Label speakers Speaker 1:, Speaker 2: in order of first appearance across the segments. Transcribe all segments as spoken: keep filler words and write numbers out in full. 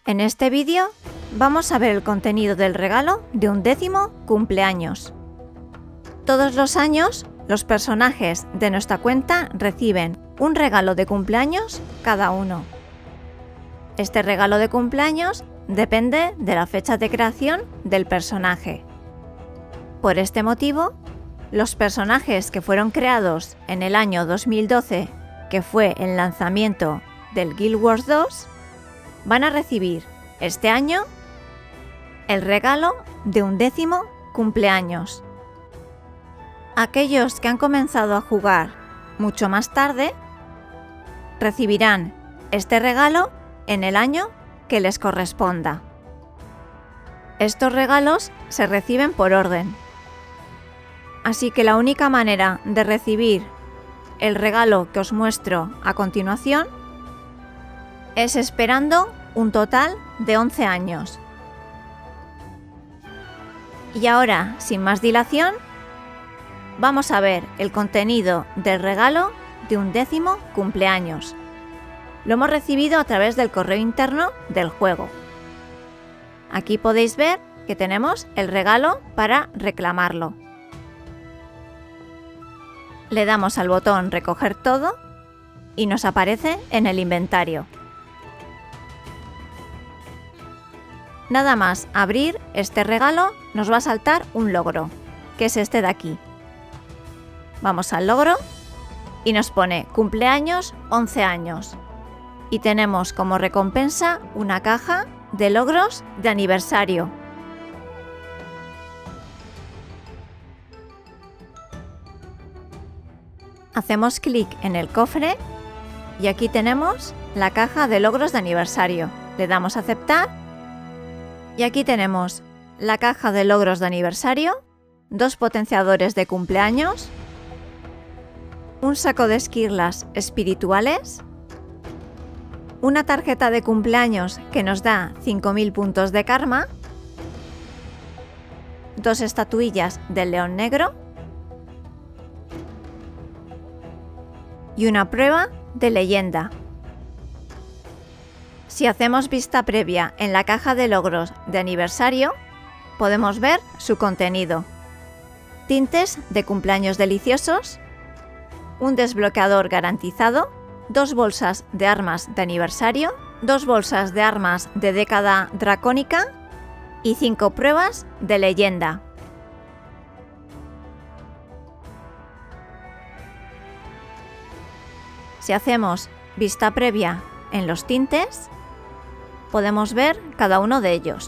Speaker 1: En este vídeo vamos a ver el contenido del regalo de un décimo cumpleaños. Todos los años, los personajes de nuestra cuenta reciben un regalo de cumpleaños cada uno. Este regalo de cumpleaños depende de la fecha de creación del personaje. Por este motivo, los personajes que fueron creados en el año dos mil doce, que fue el lanzamiento del Guild Wars dos, van a recibir este año el regalo de un décimo cumpleaños. Aquellos que han comenzado a jugar mucho más tarde recibirán este regalo en el año que les corresponda. Estos regalos se reciben por orden, así que la única manera de recibir el regalo que os muestro a continuación es esperando un total de once años. Y ahora, sin más dilación, vamos a ver el contenido del regalo de un décimo cumpleaños. Lo hemos recibido a través del correo interno del juego. Aquí podéis ver que tenemos el regalo para reclamarlo. Le damos al botón recoger todo y nos aparece en el inventario. Nada más abrir este regalo nos va a saltar un logro, que es este de aquí. Vamos al logro y nos pone cumpleaños once años. Y tenemos como recompensa una caja de logros de aniversario. Hacemos clic en el cofre y aquí tenemos la caja de logros de aniversario. Le damos a aceptar y aquí tenemos la caja de logros de aniversario, dos potenciadores de cumpleaños, un saco de esquirlas espirituales, una tarjeta de cumpleaños que nos da cinco mil puntos de karma, dos estatuillas del león negro y una prueba de leyenda. Si hacemos vista previa en la caja de logros de aniversario, podemos ver su contenido: tintes de cumpleaños deliciosos, un desbloqueador garantizado, dos bolsas de armas de aniversario, dos bolsas de armas de década dracónica y cinco pruebas de leyenda. Si hacemos vista previa en los tintes, podemos ver cada uno de ellos.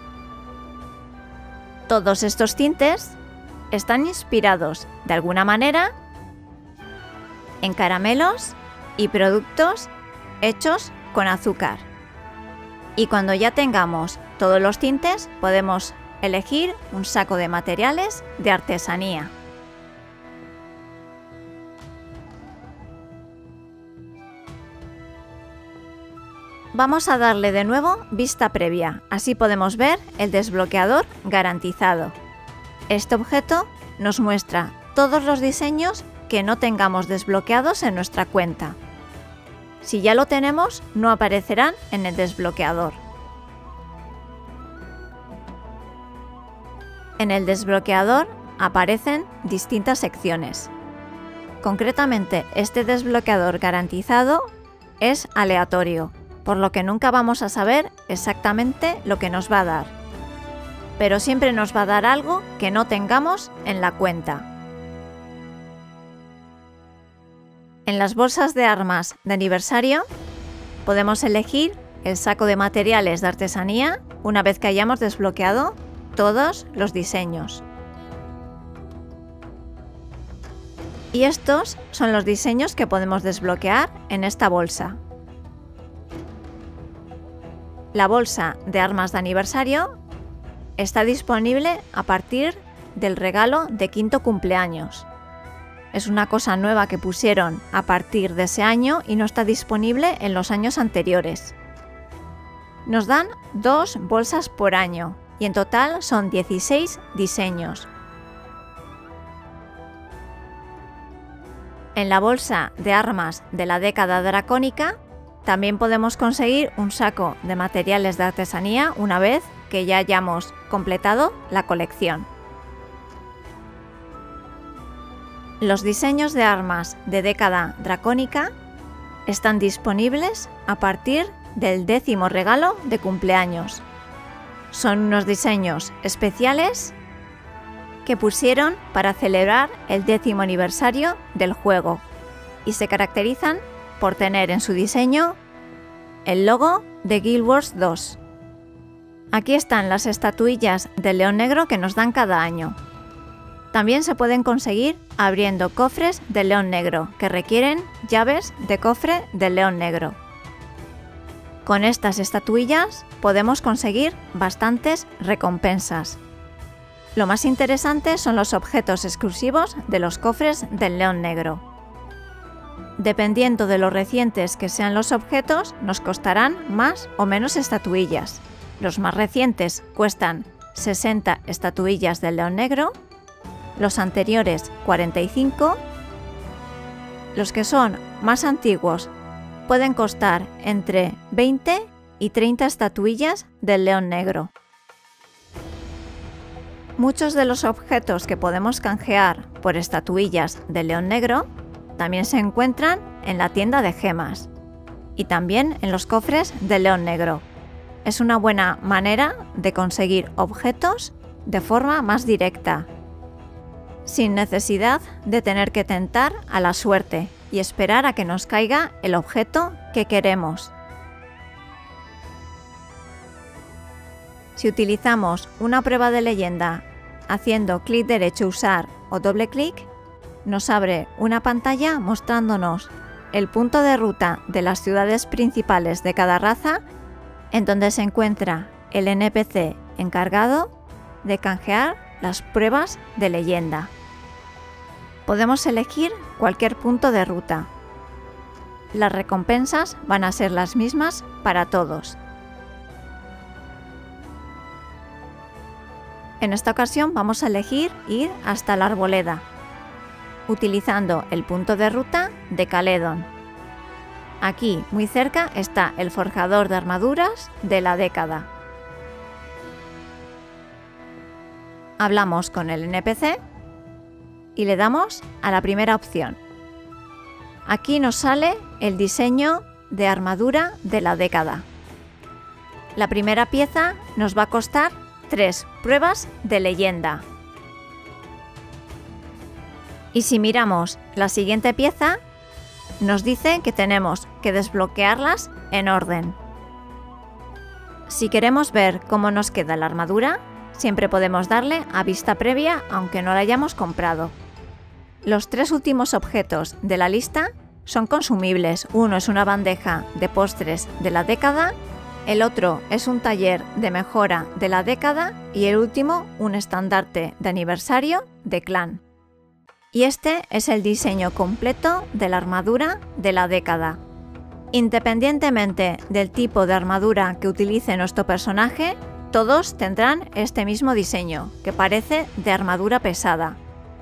Speaker 1: Todos estos tintes están inspirados de alguna manera en caramelos y productos hechos con azúcar. Y cuando ya tengamos todos los tintes, podemos elegir un saco de materiales de artesanía. Vamos a darle de nuevo vista previa, así podemos ver el desbloqueador garantizado. Este objeto nos muestra todos los diseños que no tengamos desbloqueados en nuestra cuenta. Si ya lo tenemos, no aparecerán en el desbloqueador. En el desbloqueador aparecen distintas secciones. Concretamente, este desbloqueador garantizado es aleatorio, por lo que nunca vamos a saber exactamente lo que nos va a dar. Pero siempre nos va a dar algo que no tengamos en la cuenta. En las bolsas de armas de aniversario podemos elegir el saco de materiales de artesanía una vez que hayamos desbloqueado todos los diseños. Y estos son los diseños que podemos desbloquear en esta bolsa. La bolsa de armas de aniversario está disponible a partir del regalo de quinto cumpleaños. Es una cosa nueva que pusieron a partir de ese año y no está disponible en los años anteriores. Nos dan dos bolsas por año y en total son dieciséis diseños. En la bolsa de armas de la década dracónica También podemos conseguir un saco de materiales de artesanía una vez que ya hayamos completado la colección. Los diseños de armas de década dracónica están disponibles a partir del décimo regalo de cumpleaños. Son unos diseños especiales que pusieron para celebrar el décimo aniversario del juego y se caracterizan por tener en su diseño el logo de Guild Wars dos. Aquí están las estatuillas del león negro que nos dan cada año. También se pueden conseguir abriendo cofres del león negro que requieren llaves de cofre del león negro. Con estas estatuillas podemos conseguir bastantes recompensas. Lo más interesante son los objetos exclusivos de los cofres del león negro. Dependiendo de lo recientes que sean los objetos, nos costarán más o menos estatuillas. Los más recientes cuestan sesenta estatuillas del león negro, los anteriores cuarenta y cinco, los que son más antiguos pueden costar entre veinte y treinta estatuillas del león negro. Muchos de los objetos que podemos canjear por estatuillas del león negro también se encuentran en la tienda de gemas y también en los cofres del león negro. Es una buena manera de conseguir objetos de forma más directa, sin necesidad de tener que tentar a la suerte y esperar a que nos caiga el objeto que queremos. Si utilizamos una prueba de leyenda haciendo clic derecho usar o doble clic, nos abre una pantalla mostrándonos el punto de ruta de las ciudades principales de cada raza en donde se encuentra el N P C encargado de canjear las pruebas de leyenda. Podemos elegir cualquier punto de ruta. Las recompensas van a ser las mismas para todos. En esta ocasión vamos a elegir ir hasta la arboleda, utilizando el punto de ruta de Caledon. Aquí, muy cerca, está el forjador de armaduras de la década. Hablamos con el N P C y le damos a la primera opción. Aquí nos sale el diseño de armadura de la década. La primera pieza nos va a costar tres pruebas de leyenda. Y si miramos la siguiente pieza, nos dice que tenemos que desbloquearlas en orden. Si queremos ver cómo nos queda la armadura, siempre podemos darle a vista previa aunque no la hayamos comprado. Los tres últimos objetos de la lista son consumibles. Uno es una bandeja de postres de la década, el otro es un taller de mejora de la década y el último un estandarte de aniversario de clan. Y este es el diseño completo de la armadura de la década. Independientemente del tipo de armadura que utilice nuestro personaje, todos tendrán este mismo diseño, que parece de armadura pesada.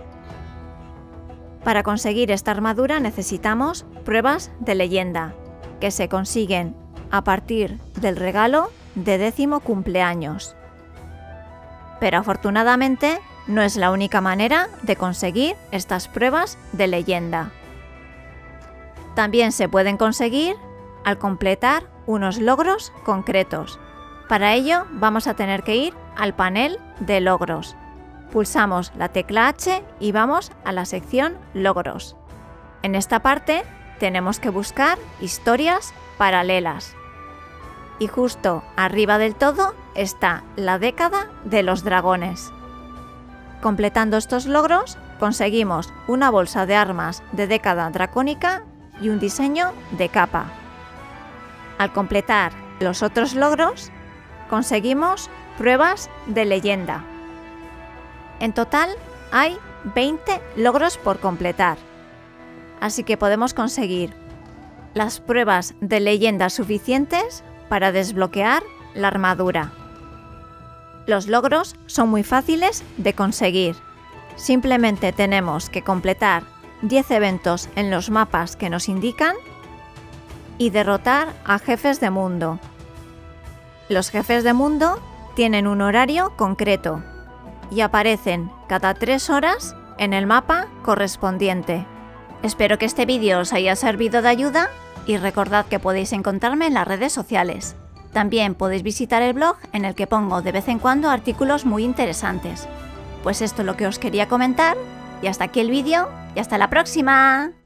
Speaker 1: Para conseguir esta armadura necesitamos pruebas de leyenda, que se consiguen a partir del regalo de décimo cumpleaños. Pero afortunadamente no es la única manera de conseguir estas pruebas de leyenda. También se pueden conseguir al completar unos logros concretos. Para ello vamos a tener que ir al panel de logros. Pulsamos la tecla H y vamos a la sección logros. En esta parte tenemos que buscar historias paralelas. Y justo arriba del todo está la década de los dragones. Completando estos logros conseguimos una bolsa de armas de década dracónica y un diseño de capa. Al completar los otros logros conseguimos pruebas de leyenda. En total hay veinte logros por completar, así que podemos conseguir las pruebas de leyenda suficientes para desbloquear la armadura. Los logros son muy fáciles de conseguir. Simplemente tenemos que completar diez eventos en los mapas que nos indican y derrotar a jefes de mundo. Los jefes de mundo tienen un horario concreto y aparecen cada tres horas en el mapa correspondiente. Espero que este vídeo os haya servido de ayuda y recordad que podéis encontrarme en las redes sociales. También podéis visitar el blog en el que pongo de vez en cuando artículos muy interesantes. Pues esto es lo que os quería comentar y hasta aquí el vídeo y hasta la próxima.